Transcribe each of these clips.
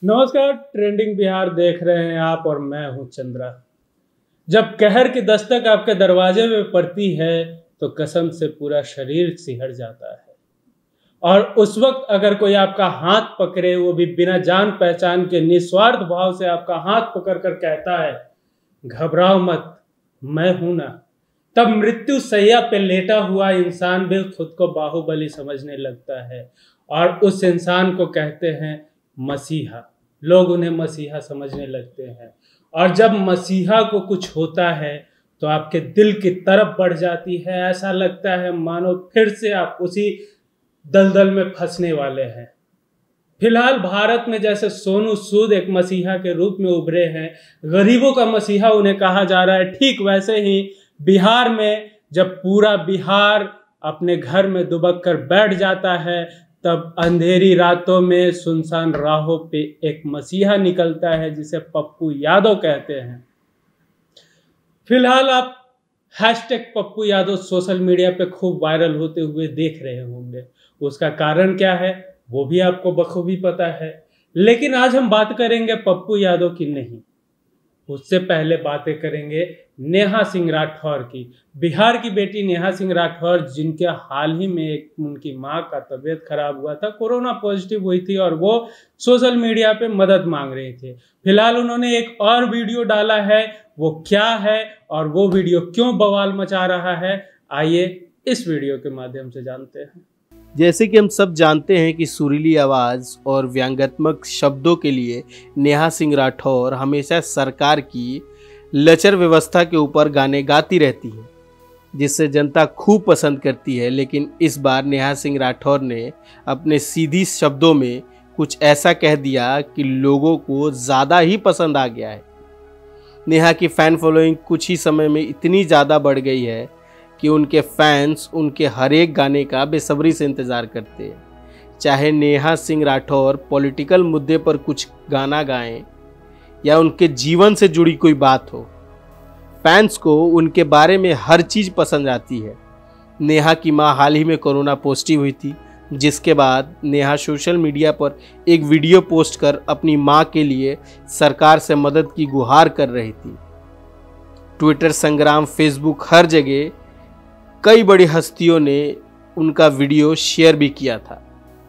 नमस्कार, ट्रेंडिंग बिहार देख रहे हैं आप और मैं हूं चंद्रा। जब कहर की दस्तक आपके दरवाजे में पड़ती है तो कसम से पूरा शरीर सिहर जाता है। और उस वक्त अगर कोई आपका हाथ पकड़े, वो भी बिना जान पहचान के, निस्वार्थ भाव से आपका हाथ पकड़ कर कहता है घबराओ मत, मैं हूं ना, तब मृत्यु सैया पे लेटा हुआ इंसान भी खुद को बाहुबली समझने लगता है। और उस इंसान को कहते हैं मसीहा। लोग उन्हें मसीहा समझने लगते हैं। और जब मसीहा को कुछ होता है तो आपके दिल की तरफ बढ़ जाती है। ऐसा लगता है मानो फिर से आप उसी दलदल में फंसने वाले हैं। फिलहाल भारत में जैसे सोनू सूद एक मसीहा के रूप में उभरे हैं, गरीबों का मसीहा उन्हें कहा जा रहा है, ठीक वैसे ही बिहार में जब पूरा बिहार अपने घर में दुबक कर बैठ जाता है, तब अंधेरी रातों में सुनसान राहों पे एक मसीहा निकलता है जिसे पप्पू यादव कहते हैं। फिलहाल आप hashtag Pappu Yadav social media पे खूब वायरल होते हुए देख रहे होंगे। उसका कारण क्या है वो भी आपको बखूबी पता है। लेकिन आज हम बात करेंगे पप्पू यादव की नहीं, उससे पहले बातें करेंगे नेहा सिंह राठौर की। बिहार की बेटी नेहा सिंह राठौर, जिनके हाल ही में उनकी मां का तबीयत खराब हुआ था, कोरोना पॉजिटिव हुई थी और वो सोशल मीडिया पे मदद मांग रही थी। फिलहाल उन्होंने एक और वीडियो डाला है, वो क्या है और वो वीडियो क्यों बवाल मचा रहा है, आइए इस वीडियो के माध्यम से जानते हैं। जैसे कि हम सब जानते हैं कि सुरीली आवाज़ और व्यंग्यात्मक शब्दों के लिए नेहा सिंह राठौर हमेशा सरकार की लचर व्यवस्था के ऊपर गाने गाती रहती हैं, जिससे जनता खूब पसंद करती है। लेकिन इस बार नेहा सिंह राठौर ने अपने सीधी शब्दों में कुछ ऐसा कह दिया कि लोगों को ज़्यादा ही पसंद आ गया है। नेहा की फ़ैन फॉलोइंग कुछ ही समय में इतनी ज़्यादा बढ़ गई है कि उनके फैंस उनके हर एक गाने का बेसब्री से इंतज़ार करते हैं। चाहे नेहा सिंह राठौर पॉलिटिकल मुद्दे पर कुछ गाना गाएं या उनके जीवन से जुड़ी कोई बात हो, फैंस को उनके बारे में हर चीज़ पसंद आती है। नेहा की मां हाल ही में कोरोना पॉजिटिव हुई थी, जिसके बाद नेहा सोशल मीडिया पर एक वीडियो पोस्ट कर अपनी मां के लिए सरकार से मदद की गुहार कर रही थी। ट्विटर संग्राम, फेसबुक, हर जगह कई बड़ी हस्तियों ने उनका वीडियो शेयर भी किया था।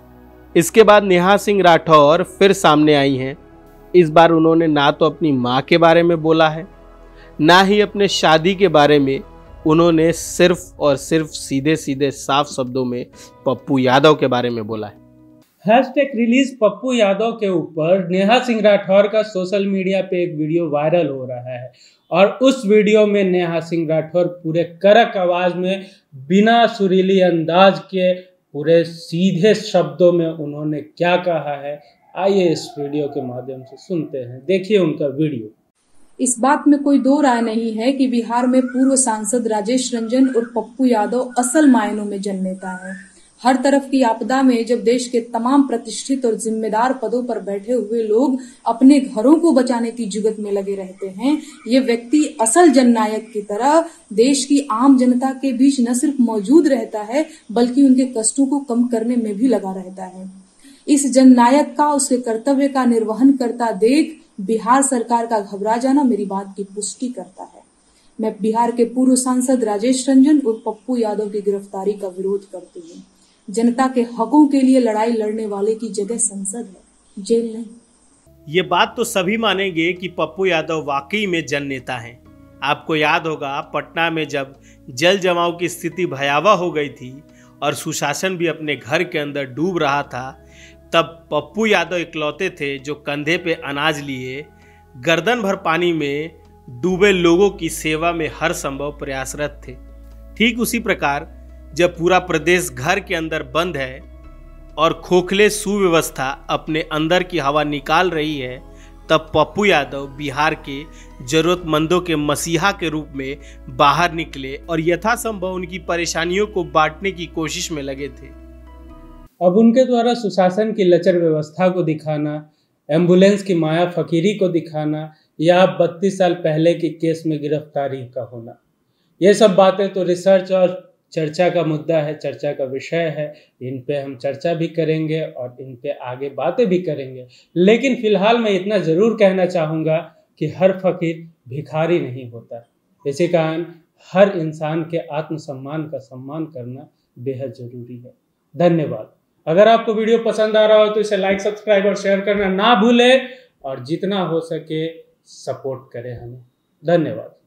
इसके बाद नेहा सिंह राठौर फिर सामने आई हैं। इस बार उन्होंने ना तो अपनी मां के बारे में बोला है, ना ही अपने शादी के बारे में। उन्होंने सिर्फ और सिर्फ सीधे सीधे साफ शब्दों में पप्पू यादव के बारे में बोला है। हैशटैग रिलीज पप्पू यादव के ऊपर नेहा सिंह राठौर का सोशल मीडिया पे एक वीडियो वायरल हो रहा है। और उस वीडियो में नेहा सिंह राठौर पूरे कड़क आवाज में, बिना सुरीली अंदाज के, पूरे सीधे शब्दों में उन्होंने क्या कहा है, आइए इस वीडियो के माध्यम से सुनते हैं। देखिए उनका वीडियो। इस बात में कोई दो राय नहीं है कि बिहार में पूर्व सांसद राजेश रंजन और पप्पू यादव असल मायनों में जननेता है। हर तरफ की आपदा में जब देश के तमाम प्रतिष्ठित और जिम्मेदार पदों पर बैठे हुए लोग अपने घरों को बचाने की जुगत में लगे रहते हैं, ये व्यक्ति असल जननायक की तरह देश की आम जनता के बीच न सिर्फ मौजूद रहता है बल्कि उनके कष्टों को कम करने में भी लगा रहता है। इस जननायक का उसके कर्तव्य का निर्वहन करता देख बिहार सरकार का घबरा जाना मेरी बात की पुष्टि करता है। मैं बिहार के पूर्व सांसद राजेश रंजन और पप्पू यादव की गिरफ्तारी का विरोध करती हूँ। जनता के हकों के लिए लड़ाई लड़ने वाले की जगह संसद है, जेल नहीं। ये बात तो सभी मानेंगे कि पप्पू यादव वाकई में जननेता हैं। आपको याद होगा पटना में जब जल जमाव की स्थिति भयावह हो गई थी और सुशासन भी अपने घर के अंदर डूब रहा था, तब पप्पू यादव इकलौते थे जो कंधे पे अनाज लिए गर्दन भर पानी में डूबे लोगों की सेवा में हर संभव प्रयासरत थे। ठीक उसी प्रकार जब पूरा प्रदेश घर के अंदर बंद है और खोखले सुव्यवस्था अपने अंदर की हवा निकाल रही है, तब पप्पू यादव बिहार के जरूरतमंदों के मसीहा के रूप में बाहर निकले और यथासंभव उनकी परेशानियों को बांटने की कोशिश में लगे थे। अब उनके द्वारा सुशासन की लचर व्यवस्था को दिखाना, एम्बुलेंस की माया फकीरी को दिखाना या 32 साल पहले के केस में गिरफ्तारी का होना, ये सब बातें तो रिसर्च और चर्चा का मुद्दा है, चर्चा का विषय है। इन पे हम चर्चा भी करेंगे और इन पे आगे बातें भी करेंगे। लेकिन फिलहाल मैं इतना ज़रूर कहना चाहूँगा कि हर फकीर भिखारी नहीं होता। इसी कारण हर इंसान के आत्मसम्मान का सम्मान करना बेहद ज़रूरी है। धन्यवाद। अगर आपको वीडियो पसंद आ रहा हो तो इसे लाइक, सब्सक्राइब और शेयर करना ना भूलें और जितना हो सके सपोर्ट करें हमें। धन्यवाद।